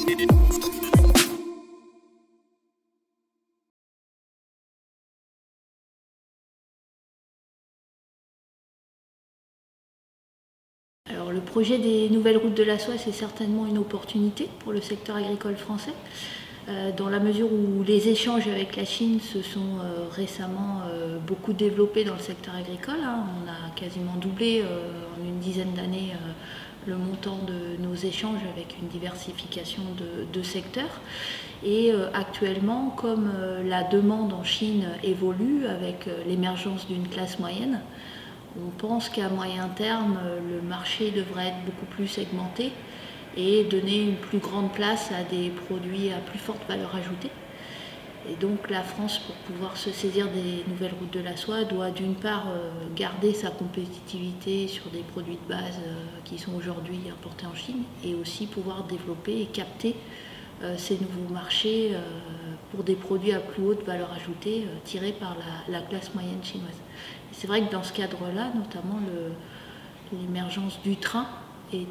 Alors, le projet des nouvelles routes de la soie, c'est certainement une opportunité pour le secteur agricole français, dans la mesure où les échanges avec la Chine se sont récemment beaucoup développés dans le secteur agricole. On a quasiment doublé en une dizaine d'années le montant de nos échanges avec une diversification de secteurs. Et actuellement, comme la demande en Chine évolue avec l'émergence d'une classe moyenne, on pense qu'à moyen terme, le marché devrait être beaucoup plus segmenté et donner une plus grande place à des produits à plus forte valeur ajoutée. Et donc la France, pour pouvoir se saisir des nouvelles routes de la soie, doit d'une part garder sa compétitivité sur des produits de base qui sont aujourd'hui importés en Chine, et aussi pouvoir développer et capter ces nouveaux marchés pour des produits à plus haute valeur ajoutée tirés par la classe moyenne chinoise. C'est vrai que dans ce cadre-là, notamment l'émergence du train est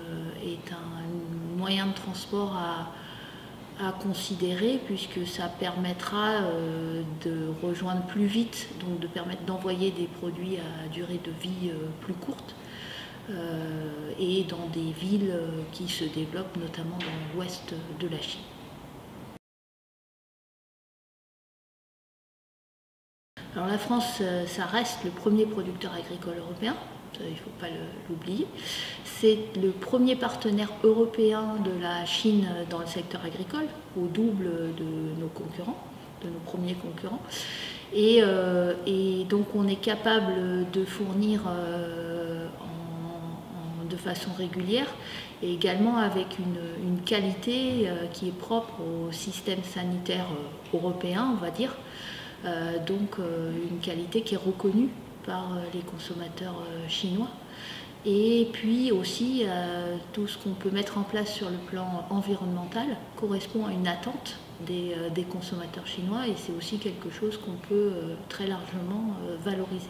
un moyen de transport à considérer, puisque ça permettra de rejoindre plus vite, donc de permettre d'envoyer des produits à durée de vie plus courte et dans des villes qui se développent, notamment dans l'ouest de la Chine. Alors la France, ça reste le premier producteur agricole européen, il ne faut pas l'oublier. C'est le premier partenaire européen de la Chine dans le secteur agricole, au double de nos concurrents, de nos premiers concurrents. Et donc on est capable de fournir de façon régulière, et également avec une qualité qui est propre au système sanitaire européen, on va dire. Donc une qualité qui est reconnue par les consommateurs chinois. Et puis aussi tout ce qu'on peut mettre en place sur le plan environnemental correspond à une attente des consommateurs chinois, et c'est aussi quelque chose qu'on peut très largement valoriser.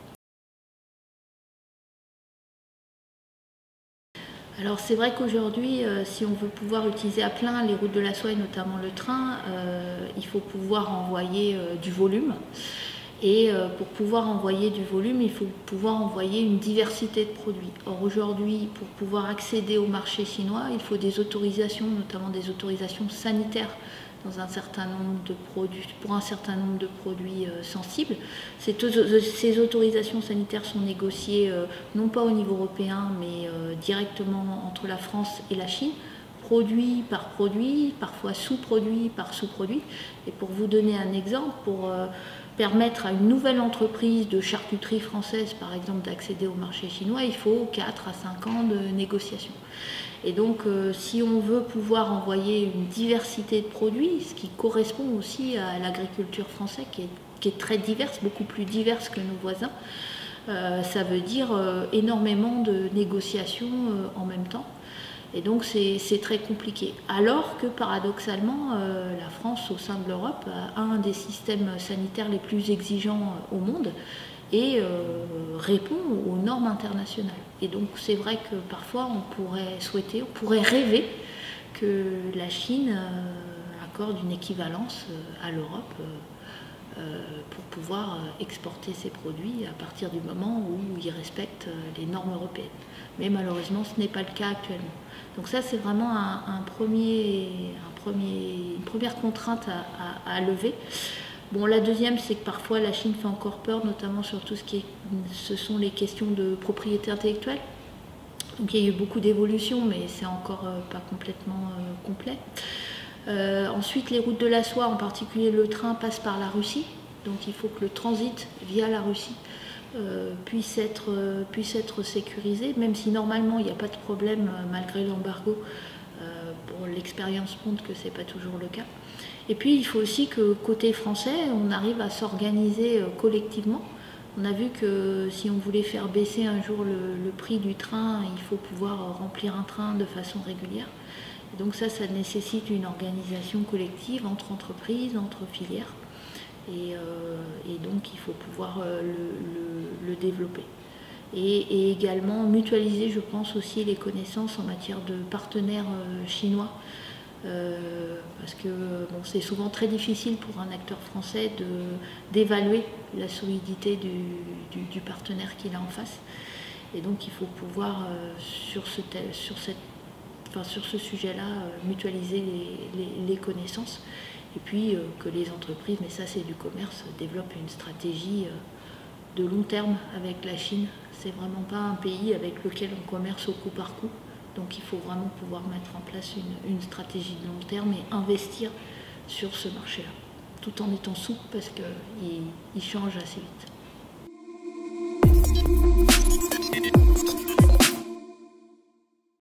Alors c'est vrai qu'aujourd'hui, si on veut pouvoir utiliser à plein les routes de la soie et notamment le train, il faut pouvoir envoyer du volume. Et pour pouvoir envoyer du volume, il faut pouvoir envoyer une diversité de produits. Or aujourd'hui, pour pouvoir accéder au marché chinois, il faut des autorisations, notamment des autorisations sanitaires dans un certain nombre de produits, pour un certain nombre de produits sensibles. Ces autorisations sanitaires sont négociées non pas au niveau européen, mais directement entre la France et la Chine, produit par produit, parfois sous-produit par sous-produit. Et pour vous donner un exemple, pour permettre à une nouvelle entreprise de charcuterie française, par exemple, d'accéder au marché chinois, il faut 4 à 5 ans de négociation. Et donc, si on veut pouvoir envoyer une diversité de produits, ce qui correspond aussi à l'agriculture française, qui est très diverse, beaucoup plus diverse que nos voisins, ça veut dire énormément de négociations en même temps. Et donc c'est très compliqué. Alors que paradoxalement, la France, au sein de l'Europe, a un des systèmes sanitaires les plus exigeants au monde et répond aux normes internationales. Et donc c'est vrai que parfois on pourrait rêver que la Chine accorde une équivalence à l'Europe pour pouvoir exporter ses produits à partir du moment où ils respectent les normes européennes. Mais malheureusement, ce n'est pas le cas actuellement. Donc ça, c'est vraiment une première contrainte à lever. Bon, la deuxième, c'est que parfois la Chine fait encore peur, notamment sur tout ce sont les questions de propriété intellectuelle. Donc il y a eu beaucoup d'évolutions, mais c'est encore pas complètement complet. Ensuite, les routes de la soie, en particulier le train, passent par la Russie. Donc il faut que le transit via la Russie puisse être sécurisé, même si normalement il n'y a pas de problème malgré l'embargo. Pour l'expérience montre que ce n'est pas toujours le cas. Et puis il faut aussi que côté français, on arrive à s'organiser collectivement. On a vu que si on voulait faire baisser un jour le prix du train, il faut pouvoir remplir un train de façon régulière. Et donc ça nécessite une organisation collective entre entreprises, entre filières. Et donc il faut pouvoir le développer. Et également mutualiser, je pense, aussi les connaissances en matière de partenaires chinois parce que bon, c'est souvent très difficile pour un acteur français d'évaluer la solidité du partenaire qu'il a en face. Et donc il faut pouvoir, sur ce sujet-là, mutualiser les connaissances. Et puis que les entreprises, mais ça c'est du commerce, développent une stratégie de long terme avec la Chine. C'est vraiment pas un pays avec lequel on commerce au coup par coup. Donc il faut vraiment pouvoir mettre en place une stratégie de long terme et investir sur ce marché-là, tout en étant souple parce qu'il change assez vite.